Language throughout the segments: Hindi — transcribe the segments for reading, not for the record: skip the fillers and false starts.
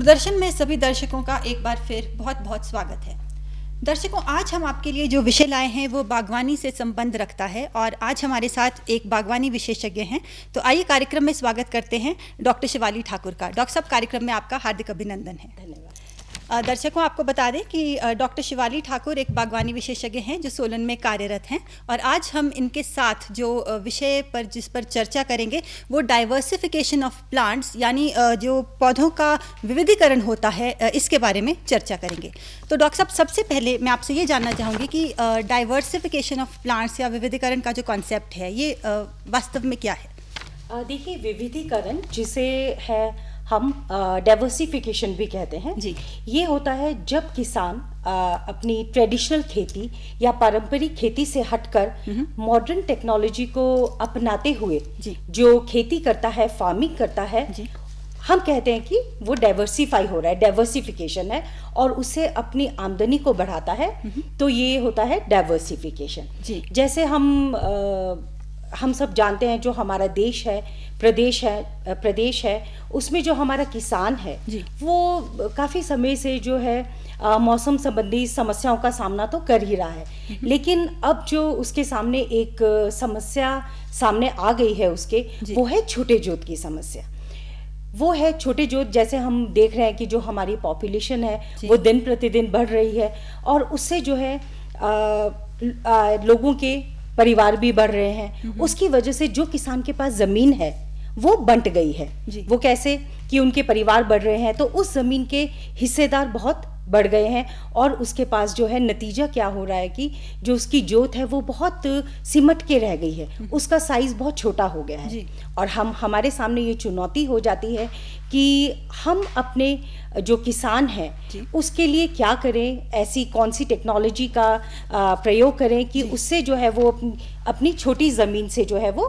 दूरदर्शन में सभी दर्शकों का एक बार फिर बहुत बहुत स्वागत है। दर्शकों, आज हम आपके लिए जो विषय लाए हैं वो बागवानी से संबंध रखता है और आज हमारे साथ एक बागवानी विशेषज्ञ हैं। तो आइए कार्यक्रम में स्वागत करते हैं डॉक्टर शिवाली ठाकुर का। डॉक्टर साहब, कार्यक्रम में आपका हार्दिक अभिनंदन है। धन्यवाद। दर्शकों, आपको बता दें कि डॉक्टर शिवाली ठाकुर एक बागवानी विशेषज्ञ हैं जो सोलन में कार्यरत हैं और आज हम इनके साथ जो विषय पर जिस पर चर्चा करेंगे वो डाइवर्सिफिकेशन ऑफ प्लांट्स, यानी जो पौधों का विविधीकरण होता है, इसके बारे में चर्चा करेंगे। तो डॉक्टर साहब, सबसे पहले मैं आपसे ये जानना चाहूँगी कि डाइवर्सिफिकेशन ऑफ प्लांट्स या विविधीकरण का जो कॉन्सेप्ट है ये वास्तव में क्या है? देखिए, विविधीकरण जिसे है हम डाइवर्सिफिकेशन भी कहते हैं जी। ये होता है जब किसान अपनी ट्रेडिशनल खेती या पारंपरिक खेती से हटकर मॉडर्न टेक्नोलॉजी को अपनाते हुए जी। जो खेती करता है, फार्मिंग करता है, जी। हम कहते हैं कि वो डाइवर्सिफाई हो रहा है, डाइवर्सिफिकेशन है और उससे अपनी आमदनी को बढ़ाता है। तो ये होता है डाइवर्सिफिकेशन। जी। जैसे हम सब जानते हैं जो हमारा देश है, प्रदेश है, उसमें जो हमारा किसान है जी। वो काफ़ी समय से जो है मौसम संबंधी समस्याओं का सामना तो कर ही रहा है, लेकिन अब जो उसके सामने एक समस्या सामने आ गई है उसके, वो है छोटे जोत की समस्या। वो है छोटे जोत। जैसे हम देख रहे हैं कि जो हमारी पॉपुलेशन है वो दिन प्रतिदिन बढ़ रही है और उससे जो है लोगों के परिवार भी बढ़ रहे हैं। उसकी वजह से जो किसान के पास जमीन है वो बंट गई है। वो कैसे कि उनके परिवार बढ़ रहे हैं तो उस जमीन के हिस्सेदार बहुत बढ़ गए हैं और उसके पास जो है नतीजा क्या हो रहा है कि जो उसकी जोत है वो बहुत सिमट के रह गई है, उसका साइज बहुत छोटा हो गया है। और हमारे सामने ये चुनौती हो जाती है कि हम अपने जो किसान हैं उसके लिए क्या करें, ऐसी कौन सी टेक्नोलॉजी का प्रयोग करें कि उससे जो है वो अपनी छोटी ज़मीन से जो है वो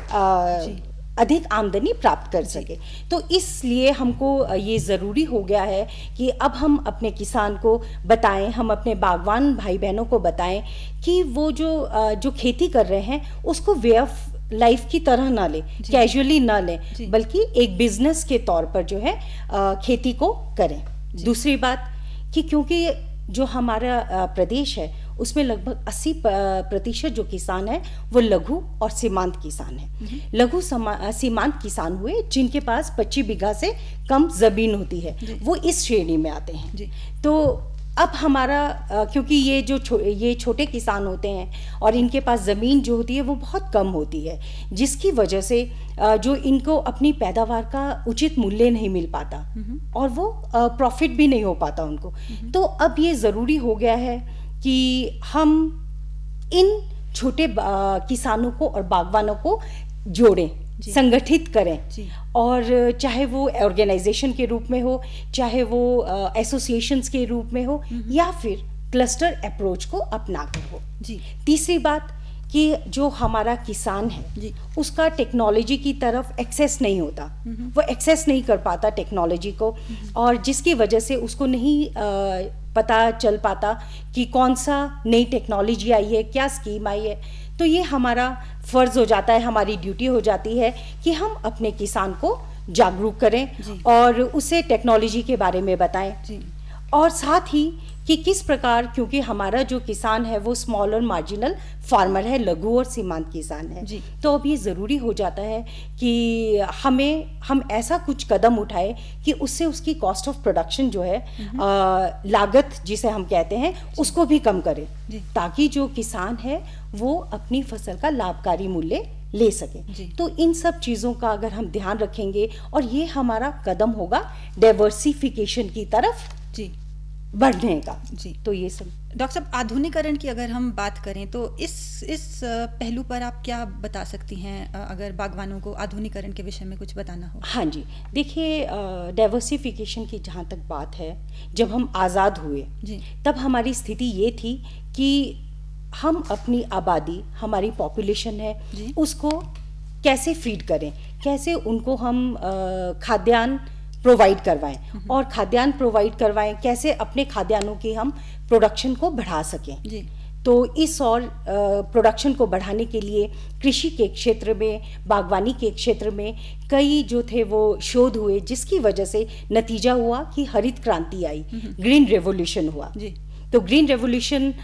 अधिक आमदनी प्राप्त कर सके। तो इसलिए हमको ये ज़रूरी हो गया है कि अब हम अपने किसान को बताएं, हम अपने बागवान भाई बहनों को बताएं कि वो जो खेती कर रहे हैं उसको वे ऑफ लाइफ की तरह ना लें, कैजुअली ना लें, बल्कि एक बिजनेस के तौर पर जो है खेती को करें। दूसरी बात कि क्योंकि जो हमारा प्रदेश है उसमें लगभग 80% जो किसान है वो लघु और सीमांत किसान है। लघु सीमांत किसान हुए जिनके पास 25 बीघा से कम जमीन होती है, वो इस श्रेणी में आते हैं। तो अब हमारा क्योंकि ये छोटे किसान होते हैं और इनके पास ज़मीन जो होती है वो बहुत कम होती है, जिसकी वजह से जो इनको अपनी पैदावार का उचित मूल्य नहीं मिल पाता और वो प्रॉफिट भी नहीं हो पाता उनको। तो अब ये ज़रूरी हो गया है कि हम इन छोटे किसानों को और बागवानों को जोड़ें, संगठित करें, और चाहे वो ऑर्गेनाइजेशन के रूप में हो, चाहे वो एसोसिएशंस के रूप में हो, या फिर क्लस्टर अप्रोच को अपनाकर हो। तीसरी बात कि जो हमारा किसान है उसका टेक्नोलॉजी की तरफ एक्सेस नहीं होता, वो एक्सेस नहीं कर पाता टेक्नोलॉजी को, और जिसकी वजह से उसको नहीं पता चल पाता कि कौन सा नई टेक्नोलॉजी आई है, क्या स्कीम आई है। तो ये हमारा फ़र्ज़ हो जाता है, हमारी ड्यूटी हो जाती है कि हम अपने किसान को जागरूक करें और उसे टेक्नोलॉजी के बारे में बताएं, और साथ ही कि किस प्रकार, क्योंकि हमारा जो किसान है वो स्मॉल और मार्जिनल फार्मर है, लघु और सीमांत किसान है। तो अब ये ज़रूरी हो जाता है कि हम ऐसा कुछ कदम उठाएं कि उससे उसकी कॉस्ट ऑफ प्रोडक्शन जो है, लागत जिसे हम कहते हैं, उसको भी कम करें, ताकि जो किसान है वो अपनी फसल का लाभकारी मूल्य ले सकें। तो इन सब चीज़ों का अगर हम ध्यान रखेंगे, और ये हमारा कदम होगा डाइवर्सिफिकेशन की तरफ बढ़ने का। तो ये सब। डॉक्टर साहब, आधुनिकीकरण की अगर हम बात करें तो इस पहलू पर आप क्या बता सकती हैं, अगर बागवानों को आधुनिकीकरण के विषय में कुछ बताना हो? हाँ जी, देखिए, डाइवर्सिफिकेशन की जहाँ तक बात है, जब हम आज़ाद हुए तब हमारी स्थिति ये थी कि हम अपनी आबादी, हमारी पॉपुलेशन है, उसको कैसे फीड करें, कैसे उनको हम खाद्यान्न प्रोवाइड करवाएं, और खाद्यान्न प्रोवाइड करवाएं कैसे अपने खाद्यान्नों की हम प्रोडक्शन को बढ़ा सकें। तो इस और प्रोडक्शन को बढ़ाने के लिए कृषि के क्षेत्र में, बागवानी के क्षेत्र में कई जो थे वो शोध हुए, जिसकी वजह से नतीजा हुआ कि हरित क्रांति आई, ग्रीन रेवोल्यूशन हुआ जी। तो ग्रीन रेवोल्यूशन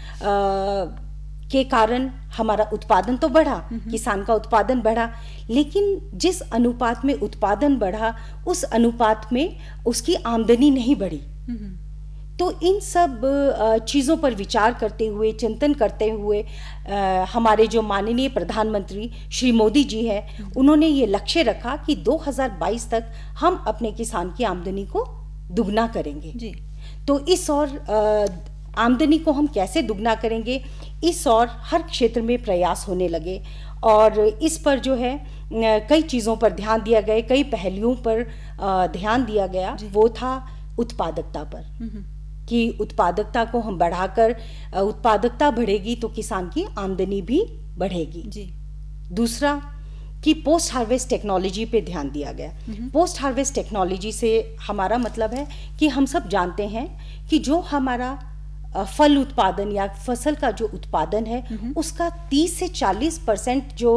के कारण हमारा उत्पादन तो बढ़ा, किसान का उत्पादन बढ़ा, लेकिन जिस अनुपात में उत्पादन बढ़ा उस अनुपात में उसकी आमदनी नहीं बढ़ी। तो इन सब चीज़ों पर विचार करते हुए, चिंतन करते हुए हमारे जो माननीय प्रधानमंत्री श्री मोदी जी हैं, उन्होंने ये लक्ष्य रखा कि 2022 तक हम अपने किसान की आमदनी को दुगना करेंगे जी। तो इस और आमदनी को हम कैसे दुगना करेंगे, इस और हर क्षेत्र में प्रयास होने लगे और इस पर जो है कई चीज़ों पर ध्यान दिया गया, कई पहलुओं पर ध्यान दिया गया। वो था उत्पादकता पर, कि उत्पादकता को हम बढ़ाकर, उत्पादकता बढ़ेगी तो किसान की आमदनी भी बढ़ेगी जी। दूसरा कि पोस्ट हार्वेस्ट टेक्नोलॉजी पे ध्यान दिया गया। पोस्ट हार्वेस्ट टेक्नोलॉजी से हमारा मतलब है कि हम सब जानते हैं कि जो हमारा फल उत्पादन या फसल का जो उत्पादन है उसका 30 से 40% जो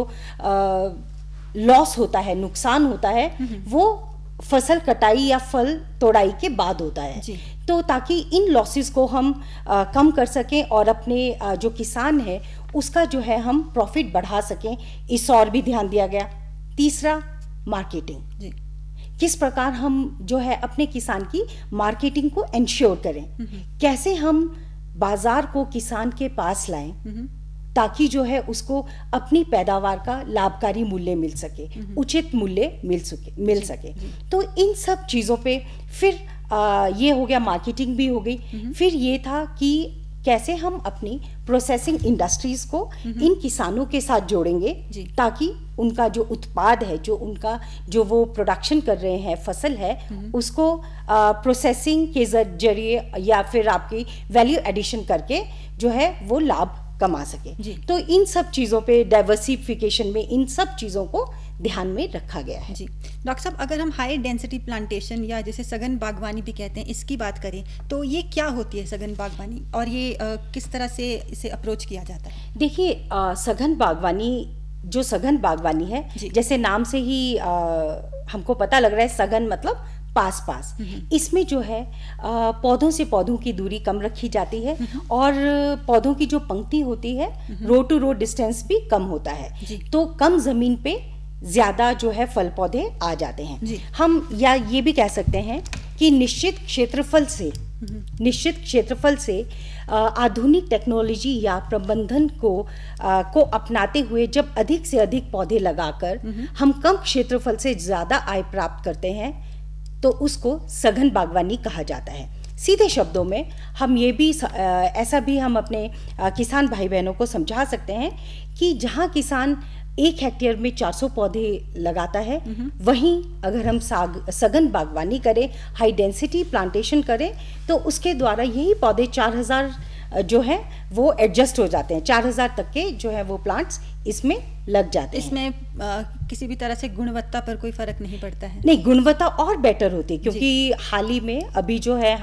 लॉस होता है, नुकसान होता है, वो फसल कटाई या फल तोड़ाई के बाद होता है जी। तो ताकि इन लॉसेस को हम कम कर सकें और अपने जो किसान है उसका जो है हम प्रॉफिट बढ़ा सकें, इस और भी ध्यान दिया गया। तीसरा मार्केटिंग जी, किस प्रकार हम जो है अपने किसान की मार्केटिंग को एंश्योर करें, कैसे हम बाजार को किसान के पास लाएं ताकि जो है उसको अपनी पैदावार का लाभकारी मूल्य मिल सके, उचित मूल्य मिल सके। तो इन सब चीज़ों पे फिर ये हो गया, मार्केटिंग भी हो गई। फिर ये था कि कैसे हम अपनी प्रोसेसिंग इंडस्ट्रीज को इन किसानों के साथ जोड़ेंगे ताकि उनका जो उत्पाद है, जो उनका जो वो प्रोडक्शन कर रहे हैं, फसल है, उसको प्रोसेसिंग के जरिए या फिर आपकी वैल्यू एडिशन करके जो है वो लाभ कमा सके। तो इन सब चीज़ों पे, डाइवर्सिफिकेशन में इन सब चीज़ों को ध्यान में रखा गया है जी। डॉक्टर साहब, अगर हम हाई डेंसिटी प्लांटेशन या जैसे सघन बागवानी भी कहते हैं, इसकी बात करें तो ये क्या होती है सघन बागवानी, और ये किस तरह से इसे अप्रोच किया जाता है? देखिए, सघन बागवानी, जो सघन बागवानी है, जैसे नाम से ही हमको पता लग रहा है, सघन मतलब पास पास। इसमें जो है पौधों से पौधों की दूरी कम रखी जाती है और पौधों की जो पंक्ति होती है, रो टू रो डिस्टेंस भी कम होता है, तो कम जमीन पे ज्यादा जो है फल पौधे आ जाते हैं। हम या ये भी कह सकते हैं कि निश्चित क्षेत्रफल से आधुनिक टेक्नोलॉजी या प्रबंधन को अपनाते हुए जब अधिक से अधिक पौधे लगाकर हम कम क्षेत्रफल से ज्यादा आय प्राप्त करते हैं तो उसको सघन बागवानी कहा जाता है। सीधे शब्दों में हम ये भी ऐसा भी हम अपने किसान भाई बहनों को समझा सकते हैं कि जहाँ किसान 1 हेक्टेयर में 400 पौधे लगाता है, वहीं अगर हम सघन बागवानी करें, हाई डेंसिटी प्लांटेशन करें, तो उसके द्वारा यही पौधे 4000 जो है वो एडजस्ट हो जाते हैं, 4000 तक के जो है वो प्लांट्स इसमें लग जाते हैं। इसमें किसी भी तरह से गुणवत्ता पर कोई फर्क नहीं पड़ता है? नहीं, गुणवत्ता और बेटर होती है, क्योंकि हाल ही में अभी जो है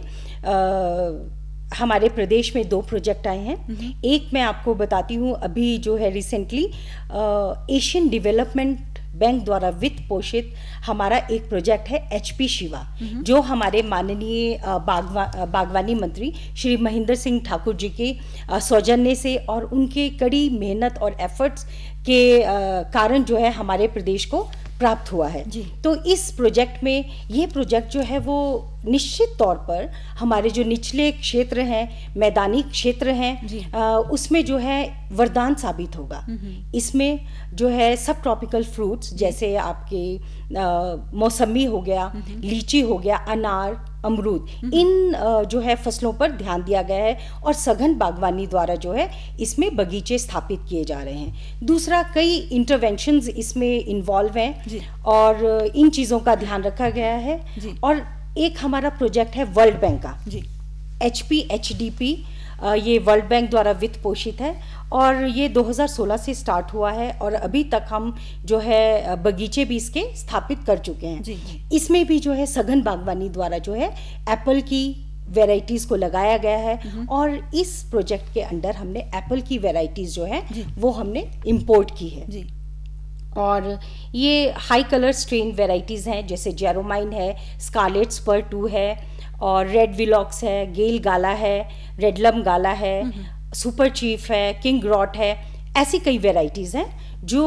हमारे प्रदेश में 2 प्रोजेक्ट आए हैं। एक मैं आपको बताती हूँ, अभी जो है रिसेंटली एशियन डेवलपमेंट बैंक द्वारा वित्त पोषित हमारा एक प्रोजेक्ट है HP शिवा, जो हमारे माननीय बागवानी मंत्री श्री महेंद्र सिंह ठाकुर जी के सौजन्य से और उनके कड़ी मेहनत और एफर्ट्स के कारण जो है हमारे प्रदेश को प्राप्त हुआ है। तो इस प्रोजेक्ट में, ये प्रोजेक्ट जो है वो निश्चित तौर पर हमारे जो निचले क्षेत्र हैं, मैदानी क्षेत्र हैं, उसमें जो है वरदान साबित होगा। इसमें जो है सब ट्रॉपिकल फ्रूट्स जैसे आपके मौसमी हो गया, लीची हो गया, अनार, अमरूद, इन जो है फसलों पर ध्यान दिया गया है और सघन बागवानी द्वारा जो है इसमें बगीचे स्थापित किए जा रहे हैं। दूसरा, कई इंटरवेंशंस इसमें इन्वॉल्व हैं और इन चीज़ों का ध्यान रखा गया है। और एक हमारा प्रोजेक्ट है वर्ल्ड बैंक का, HPHDP, ये वर्ल्ड बैंक द्वारा वित्त पोषित है और ये 2016 से स्टार्ट हुआ है और अभी तक हम जो है बगीचे भी इसके स्थापित कर चुके हैं। इसमें भी जो है सघन बागवानी द्वारा जो है एप्पल की वेराइटीज को लगाया गया है और इस प्रोजेक्ट के अंडर हमने एप्पल की वेराइटीज जो है वो हमने इंपोर्ट की है जी। और ये हाई कलर स्ट्रेन वेराइटीज हैं, जैसे जेरोमाइन है, स्कारलेट स्पर 2 है, और रेड विलॉक्स है, गेल गाला है, रेडलम गाला है, सुपर चीफ है, किंग रॉट है। ऐसी कई वेराइटीज हैं जो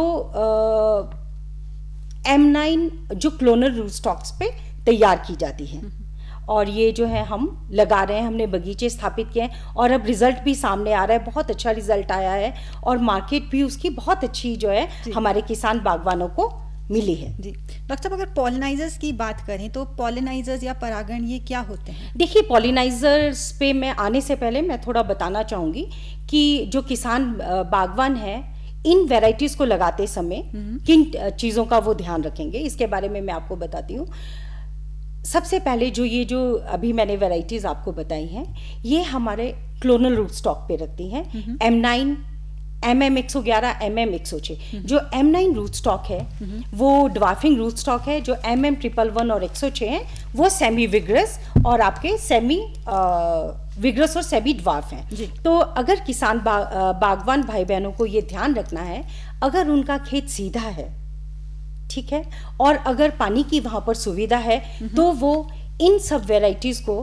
M9 जो क्लोनल रूट स्टॉक्स पे तैयार की जाती हैं। और ये जो है हम लगा रहे हैं, हमने बगीचे स्थापित किए हैं और अब रिजल्ट भी सामने आ रहा है, बहुत अच्छा रिजल्ट आया है और मार्केट भी उसकी बहुत अच्छी जो है हमारे किसान बागवानों को मिली है जी। डॉक्टर साहब, अगर पॉलिनाइजर्स की बात करें तो पॉलिनाइजर्स या परागण ये क्या होते हैं? देखिए, पॉलिनाइजर्स पे मैं आने से पहले मैं थोड़ा बताना चाहूँगी कि जो किसान बागवान है इन वेराइटीज को लगाते समय किन चीज़ों का वो ध्यान रखेंगे, इसके बारे में मैं आपको बताती हूँ। सबसे पहले जो अभी मैंने वैरायटीज आपको बताई हैं, ये हमारे क्लोनल रूट स्टॉक पे रखती हैं। M9, MM111, MM106। जो M9 रूट स्टॉक है वो ड्वार्फिंग रूट स्टॉक है। जो MM111 और 106 है वो सेमी विग्रस और आपके सेमी विग्रस और सेमी ड्वार्फ हैं। तो अगर किसान बागवान भाई बहनों को ये ध्यान रखना है, अगर उनका खेत सीधा है, ठीक है, और अगर पानी की वहां पर सुविधा है तो वो इन सब वेराइटीज को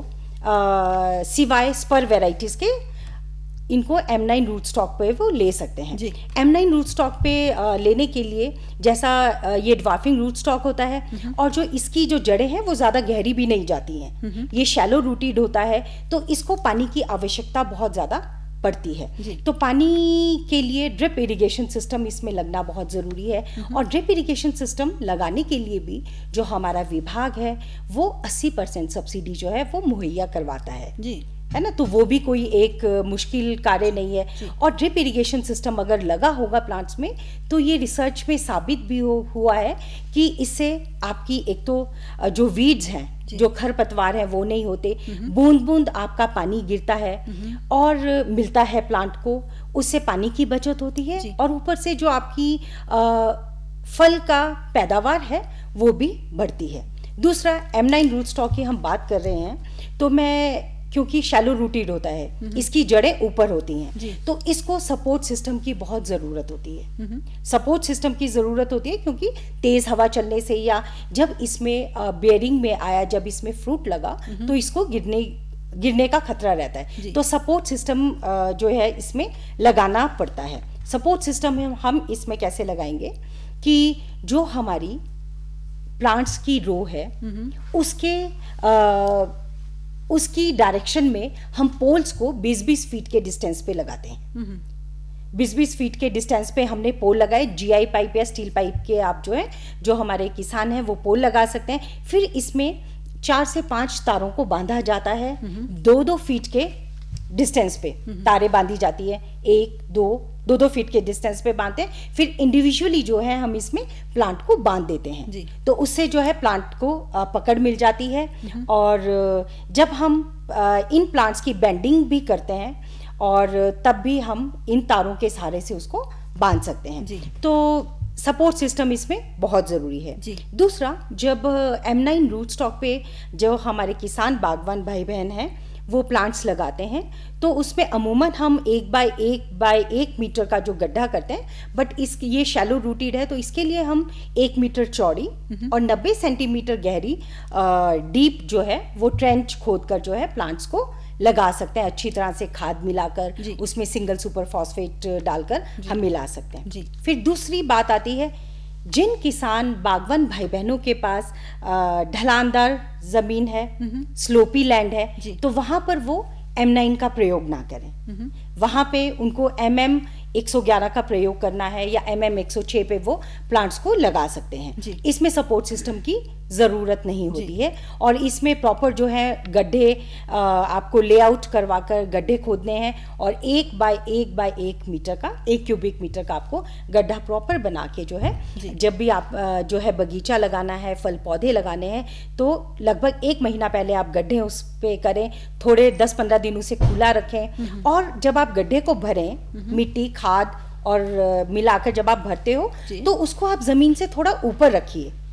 सिवाय स्पर वेराइटीज के इनको M9 रूट स्टॉक पे वो ले सकते हैं। M9 रूट स्टॉक पे लेने के लिए जैसा ये ड्वार्फिंग रूट स्टॉक होता है और जो इसकी जो जड़ें हैं वो ज़्यादा गहरी भी नहीं जाती हैं, ये शैलो रूटेड होता है, तो इसको पानी की आवश्यकता बहुत ज़्यादा पड़ती है। तो पानी के लिए ड्रिप इरिगेशन सिस्टम इसमें लगना बहुत ज़रूरी है और ड्रिप इरिगेशन सिस्टम लगाने के लिए भी जो हमारा विभाग है वो 80% सब्सिडी जो है वो मुहैया करवाता है ना, तो वो भी कोई एक मुश्किल कार्य नहीं है। और ड्रिप इरिगेशन सिस्टम अगर लगा होगा प्लांट्स में तो ये रिसर्च में साबित भी हुआ है कि इससे आपकी एक तो जो वीड्स हैं, जो खरपतवार हैं वो नहीं होते, बूंद बूंद आपका पानी गिरता है और मिलता है प्लांट को, उससे पानी की बचत होती है और ऊपर से जो आपकी फल का पैदावार है वो भी बढ़ती है। दूसरा, M9 रूट स्टॉक की हम बात कर रहे हैं तो मैं, क्योंकि शैलो रूटेड होता है, इसकी जड़ें ऊपर होती हैं, तो इसको सपोर्ट सिस्टम की बहुत ज़रूरत होती है। सपोर्ट सिस्टम की ज़रूरत होती है क्योंकि तेज़ हवा चलने से या जब इसमें बेयरिंग में आया, जब इसमें फ्रूट लगा तो इसको गिरने का खतरा रहता है। तो सपोर्ट सिस्टम जो है इसमें लगाना पड़ता है। सपोर्ट सिस्टम हम इसमें कैसे लगाएंगे कि जो हमारी प्लांट्स की रो है उसकी डायरेक्शन में हम पोल्स को 20-20 फीट के डिस्टेंस पे लगाते हैं। 20-20 फीट के डिस्टेंस पे हमने पोल लगाए, GI पाइप या स्टील पाइप के आप जो हमारे किसान हैं वो पोल लगा सकते हैं। फिर इसमें 4 से 5 तारों को बांधा जाता है, 2-2 फीट के डिस्टेंस पे तारें बांधी जाती है, 1-2 फीट के डिस्टेंस पे बांधते हैं। फिर इंडिविजुअली जो है हम इसमें प्लांट को बांध देते हैं, तो उससे जो है प्लांट को पकड़ मिल जाती है। और जब हम इन प्लांट्स की बेंडिंग भी करते हैं और तब भी हम इन तारों के सहारे से उसको बांध सकते हैं। तो सपोर्ट सिस्टम इसमें बहुत ज़रूरी है। दूसरा, जब M9 रूट स्टॉक पे जो हमारे किसान बागवान भाई बहन हैं वो प्लांट्स लगाते हैं तो उसमें अमूमन हम 1 बाय 1 मीटर का जो गड्ढा करते हैं, बट ये शैलो रूटेड है तो इसके लिए हम 1 मीटर चौड़ी और 90 सेंटीमीटर गहरी डीप जो है वो ट्रेंच खोद कर जो है प्लांट्स को लगा सकते हैं। अच्छी तरह से खाद मिलाकर उसमें सिंगल सुपर फॉस्फेट डालकर हम मिला सकते हैं। फिर दूसरी बात आती है, जिन किसान बागवान भाई बहनों के पास ढलानदार जमीन है, स्लोपी लैंड है, तो वहां पर वो M9 का प्रयोग ना करें। वहां पे उनको MM111 का प्रयोग करना है या MM106 पे वो प्लांट्स को लगा सकते हैं। इसमें सपोर्ट सिस्टम की ज़रूरत नहीं होती है और इसमें प्रॉपर जो है गड्ढे आपको लेआउट करवाकर गड्ढे खोदने हैं और 1 बाय 1 मीटर का 1 क्यूबिक मीटर का आपको गड्ढा प्रॉपर बना के जो है जब भी आप जो है बगीचा लगाना है, फल पौधे लगाने हैं, तो लगभग 1 महीना पहले आप गड्ढे उस पे करें, थोड़े 10-15 दिन उसे खुला रखें और जब आप गड्ढे को भरें, मिट्टी, खाद और मिलाकर जब आप भरते हो तो उसको आप जमीन से थोड़ा ऊपर रखिए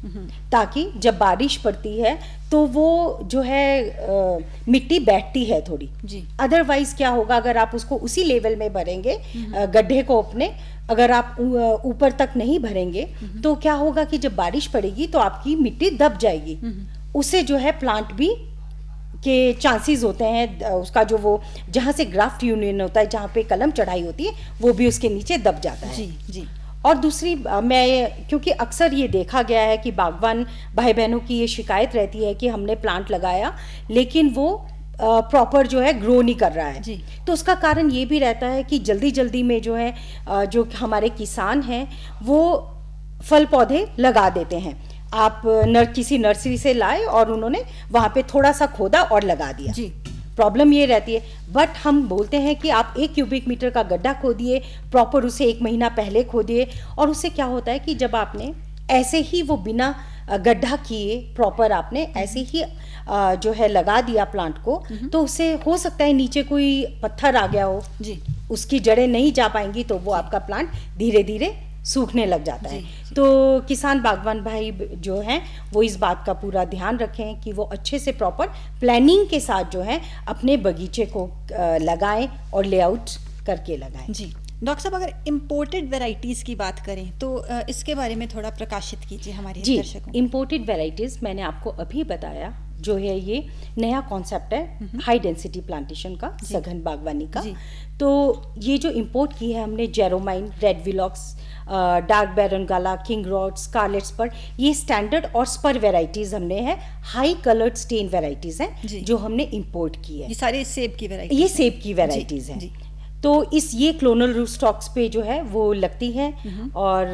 ताकि जब बारिश पड़ती है तो वो जो है मिट्टी बैठती है थोड़ी जी। अदरवाइज क्या होगा, अगर आप उसको उसी लेवल में भरेंगे गड्ढे को अपने, अगर आप ऊपर तक नहीं भरेंगे तो क्या होगा कि जब बारिश पड़ेगी तो आपकी मिट्टी दब जाएगी, उससे जो है प्लांट भी के चांसेस होते हैं, उसका जो वो जहाँ से ग्राफ्ट यूनियन होता है, जहाँ पे कलम चढ़ाई होती है, वो भी उसके नीचे दब जाता है जी जी। और दूसरी मैं, क्योंकि अक्सर ये देखा गया है कि बागवान भाई बहनों की ये शिकायत रहती है कि हमने प्लांट लगाया लेकिन वो प्रॉपर जो है ग्रो नहीं कर रहा है जी। तो उसका कारण ये भी रहता है कि जल्दी जल्दी में जो है जो हमारे किसान हैं वो फल पौधे लगा देते हैं। आप किसी नर्सरी से लाए और उन्होंने वहाँ पे थोड़ा सा खोदा और लगा दिया जी। प्रॉब्लम ये रहती है, बट हम बोलते हैं कि आप 1 क्यूबिक मीटर का गड्ढा खोदिए, प्रॉपर उसे 1 महीना पहले खोदिए, और उससे क्या होता है कि जब आपने ऐसे ही वो बिना गड्ढा किए प्रॉपर आपने ऐसे ही जो है लगा दिया प्लांट को, तो उससे हो सकता है नीचे कोई पत्थर आ गया हो जी, उसकी जड़ें नहीं जा पाएंगी तो वो आपका प्लांट धीरे धीरे सूखने लग जाता है। तो किसान बागवान भाई जो हैं वो इस बात का पूरा ध्यान रखें कि वो अच्छे से प्रॉपर प्लानिंग के साथ जो है अपने बगीचे को लगाएं और लेआउट करके लगाएं जी। डॉक्टर साहब, अगर इम्पोर्टेड वैरायटीज़ की बात करें तो इसके बारे में थोड़ा प्रकाशित कीजिए हमारे दर्शकों। इम्पोर्टेड वैरायटीज़ मैंने आपको अभी बताया, जो है ये नया कॉन्सेप्ट है हाई डेंसिटी प्लांटेशन का, सघन बागवानी का। तो ये जो इंपोर्ट की है हमने Jeromine, Red Velox, Dark Baron Gala, King Roat, Scarlet Spur, ये स्टैंडर्ड और स्पर वेराइटीज हमने है, हाई कलर्ड स्टेन वेराइटीज हैं जो हमने इंपोर्ट की है। ये सारे सेब की वेराइटीज, ये सेब की वेराइटीज हैं। तो ये क्लोनल रूट स्टॉक्स पे जो है वो लगती हैं और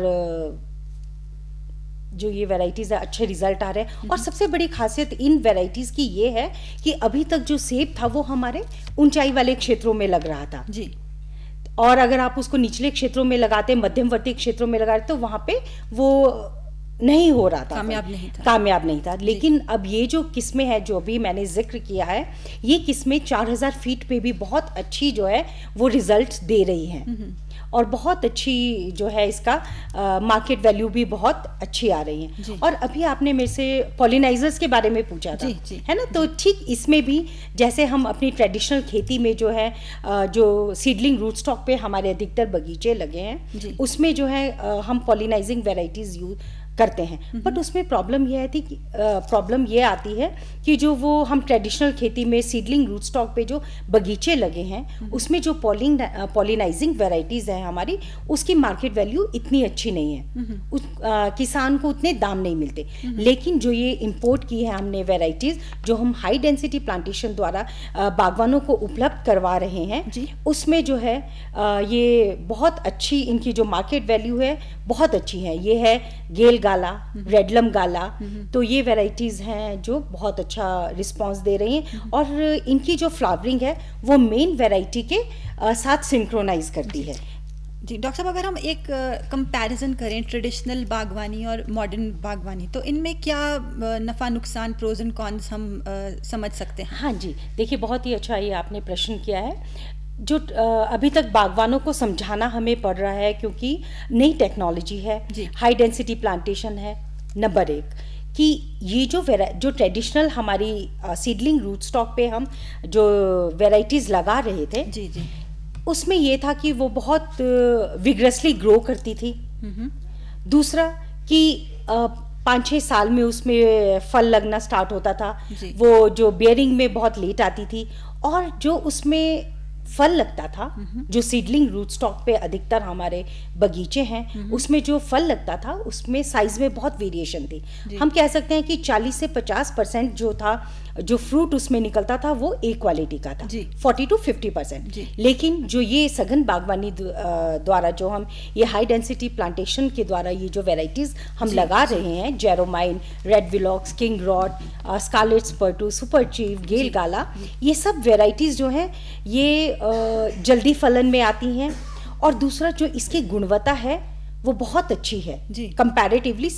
जो ये वेराइटीज़ है अच्छे रिजल्ट आ रहे हैं। और सबसे बड़ी खासियत इन वेराइटीज़ की ये है कि अभी तक जो सेब था वो हमारे ऊंचाई वाले क्षेत्रों में लग रहा था जी, और अगर आप उसको निचले क्षेत्रों में लगाते, मध्यमवर्ती क्षेत्रों में लगाते, तो वहाँ पे वो नहीं हो रहा था, कामयाब नहीं था। लेकिन अब ये जो किस्में हैं जो भी मैंने जिक्र किया है, ये किस्में 4000 फीट पे भी बहुत अच्छी जो है वो रिजल्ट दे रही हैं और बहुत अच्छी जो है इसका मार्केट वैल्यू भी बहुत अच्छी आ रही है। और अभी आपने मेरे से पॉलिनाइजर्स के बारे में पूछा था जी, है ना, तो ठीक इसमें भी जैसे हम अपनी ट्रेडिशनल खेती में जो है जो सीडलिंग रूट स्टॉक पे हमारे अधिकतर बगीचे लगे हैं, उसमें जो है हम पॉलिनाइजिंग वेराइटीज यूज करते हैं। बट उसमें प्रॉब्लम ये आती है कि जो वो हम ट्रेडिशनल खेती में सीडलिंग रूट स्टॉक पे जो बगीचे लगे हैं उसमें जो पॉलिनाइजिंग वेराइटीज़ हैं हमारी, उसकी मार्केट वैल्यू इतनी अच्छी नहीं है, किसान को उतने दाम नहीं मिलते। लेकिन जो ये इंपोर्ट की है हमने वेराइटीज़, जो हम हाई डेंसिटी प्लांटेशन द्वारा बागवानों को उपलब्ध करवा रहे हैं, उसमें जो है ये बहुत अच्छी इनकी जो मार्केट वैल्यू है बहुत अच्छी है। ये है गेल गाला, रेडलम गाला, तो ये वेराइटीज़ हैं जो बहुत अच्छा रिस्पांस दे रही हैं और इनकी जो फ्लावरिंग है वो मेन वेराइटी के साथ सिंक्रोनाइज करती है जी। डॉक्टर साहब, अगर हम एक कंपैरिजन करें ट्रेडिशनल बागवानी और मॉडर्न बागवानी, तो इनमें क्या नफ़ा नुकसान, प्रोज एंड कॉन्स हम समझ सकते हैं? हाँ जी, देखिए बहुत ही अच्छा ये आपने प्रश्न किया है। जो अभी तक बागवानों को समझाना हमें पड़ रहा है, क्योंकि नई टेक्नोलॉजी है, हाई डेंसिटी प्लांटेशन है, नंबर 1 कि ये जो ट्रेडिशनल हमारी सीडलिंग रूट स्टॉक पे हम जो वेराइटीज़ लगा रहे थे जी, उसमें ये था कि वो बहुत विग्रसली ग्रो करती थी। दूसरा कि 5-6 साल में उसमें फल लगना स्टार्ट होता था, वो जो बेयरिंग में बहुत लेट आती थी, और जो उसमें फल लगता था, जो सीडलिंग रूट स्टॉक पे अधिकतर हमारे बगीचे हैं उसमें जो फल लगता था उसमें साइज में बहुत वेरिएशन थी। हम कह सकते हैं कि 40 से 50% जो था, जो फ्रूट उसमें निकलता था वो ए क्वालिटी का था, 40 to 50%। लेकिन जो ये सघन बागवानी द्वारा जो हम ये हाई डेंसिटी प्लांटेशन के द्वारा ये जो वेराइटीज हम लगा रहे हैं, Jeromine, Red Velox, King Roat, Scarlet Spur, Super Chief, Gale Gala, ये सब वेराइटीज जो हैं ये जल्दी फलन में आती हैं। और दूसरा जो इसकी गुणवत्ता है वो बहुत अच्छी है कंपैरेटिवली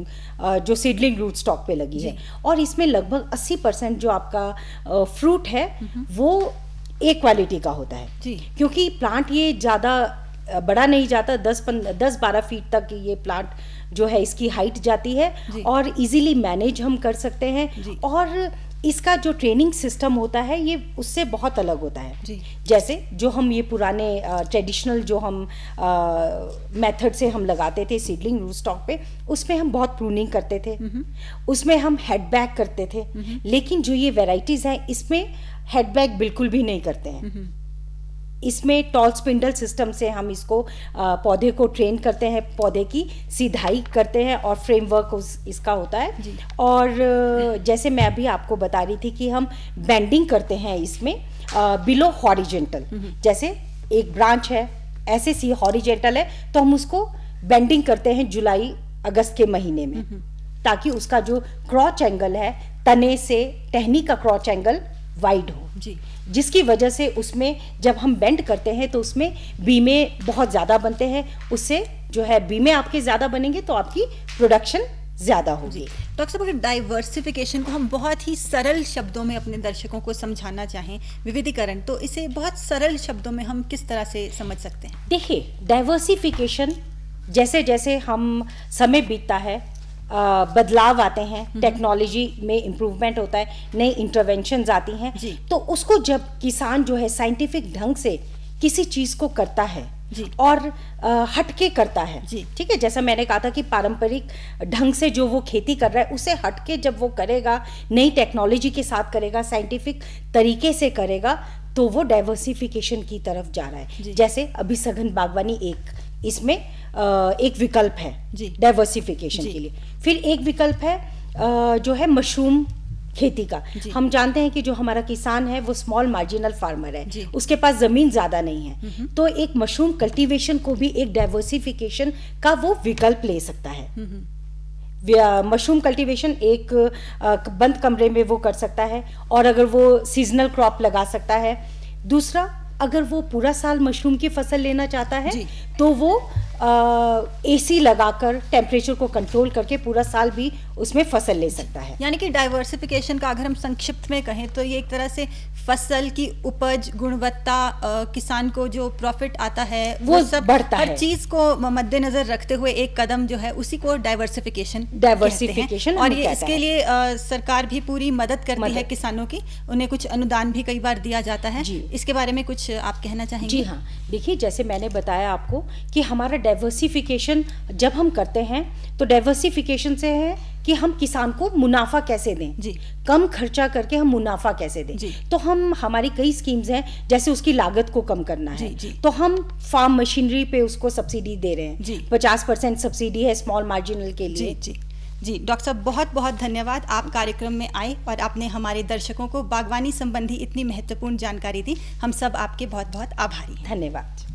जो सीडलिंग रूट स्टॉक पे लगी है। और इसमें लगभग 80% जो आपका फ्रूट है वो ए क्वालिटी का होता है, क्योंकि प्लांट ये ज़्यादा बड़ा नहीं जाता, 10-12 फीट तक ये प्लांट जो है इसकी हाइट जाती है और इजीली मैनेज हम कर सकते हैं। और इसका जो ट्रेनिंग सिस्टम होता है ये उससे बहुत अलग होता है। जैसे जो हम ये पुराने ट्रेडिशनल जो हम मेथड से हम लगाते थे सीडलिंग रूट स्टॉक पे, उसमें हम बहुत प्रूनिंग करते थे, उसमें हम हेड बैक करते थे। लेकिन जो ये वेराइटीज हैं इसमें हेड बैक बिल्कुल भी नहीं करते हैं। इसमें टॉल स्पिंडल सिस्टम से हम इसको पौधे को ट्रेन करते हैं, पौधे की सीधाई करते हैं और फ्रेमवर्क इसका होता है। और जैसे मैं अभी आपको बता रही थी कि हम बेंडिंग करते हैं इसमें बिलो हॉरिजेंटल। जैसे एक ब्रांच है ऐसे सी हॉरिजेंटल है तो हम उसको बेंडिंग करते हैं जुलाई अगस्त के महीने में, ताकि उसका जो क्रॉच एंगल है तने से टहनी का क्रॉच एंगल वाइड हो, जिसकी वजह से उसमें जब हम बेंड करते हैं तो उसमें बीमे बहुत ज़्यादा बनते हैं। उससे जो है बीमे आपके ज़्यादा बनेंगे तो आपकी प्रोडक्शन ज़्यादा होगी। डॉक्टर साहब, अगर डाइवर्सिफिकेशन को हम बहुत ही सरल शब्दों में अपने दर्शकों को समझाना चाहें, विविधीकरण, तो इसे बहुत सरल शब्दों में हम किस तरह से समझ सकते हैं? देखिए, डाइवर्सिफिकेशन जैसे जैसे हम समय बीतता है बदलाव आते हैं, टेक्नोलॉजी में इम्प्रूवमेंट होता है, नई इंटरवेंशंस आती हैं, तो उसको जब किसान जो है साइंटिफिक ढंग से किसी चीज़ को करता है और हटके करता है, ठीक है, जैसा मैंने कहा था कि पारंपरिक ढंग से जो वो खेती कर रहा है उसे हटके जब वो करेगा, नई टेक्नोलॉजी के साथ करेगा, साइंटिफिक तरीके से करेगा, तो वो डाइवर्सिफिकेशन की तरफ जा रहा है। जैसे अभी सघन बागवानी इसमें एक विकल्प है डाइवर्सिफिकेशन के लिए। फिर एक विकल्प है जो है मशरूम खेती का। हम जानते हैं कि जो हमारा किसान है वो स्मॉल मार्जिनल फार्मर है, उसके पास जमीन ज्यादा नहीं है, तो एक मशरूम कल्टीवेशन को भी एक डाइवर्सिफिकेशन का वो विकल्प ले सकता है। मशरूम कल्टीवेशन एक बंद कमरे में वो कर सकता है, और अगर वो सीजनल क्रॉप लगा सकता है। दूसरा, अगर वो पूरा साल मशरूम की फसल लेना चाहता है तो वो एसी लगाकर टेम्परेचर को कंट्रोल करके पूरा साल भी उसमें फसल ले सकता है। यानी कि डाइवर्सिफिकेशन का अगर हम संक्षिप्त में कहें तो ये एक तरह से फसल की उपज, गुणवत्ता, किसान को जो प्रॉफिट आता है वो सब बढ़ता है, हर चीज को मद्देनजर रखते हुए एक कदम जो है उसी को डाइवर्सिफिकेशन और ये इसके लिए सरकार भी पूरी मदद करती है किसानों की, उन्हें कुछ अनुदान भी कई बार दिया जाता है। इसके बारे में कुछ आप कहना चाहेंगे? जी हाँ, देखिए, जैसे मैंने बताया आपको कि हमारा डाइवर्सिफिकेशन जब हम करते हैं तो डाइवर्सिफिकेशन से है कि हम किसान को मुनाफा कैसे दें, कम खर्चा करके हम मुनाफा कैसे दें। तो हम हमारी कई स्कीम्स हैं, जैसे उसकी लागत को कम करना है, तो हम फार्म मशीनरी पे उसको सब्सिडी दे रहे हैं। 50% सब्सिडी है स्मॉल मार्जिनल के लिए। जी डॉक्टर साहब, बहुत बहुत धन्यवाद, आप कार्यक्रम में आए और आपने हमारे दर्शकों को बागवानी संबंधी इतनी महत्वपूर्ण जानकारी दी। हम सब आपके बहुत बहुत आभारी हैं। धन्यवाद।